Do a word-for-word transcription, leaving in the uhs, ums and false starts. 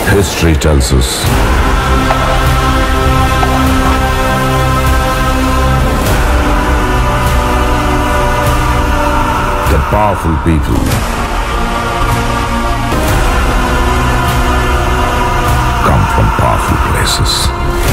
History tells us that powerful people come from powerful places.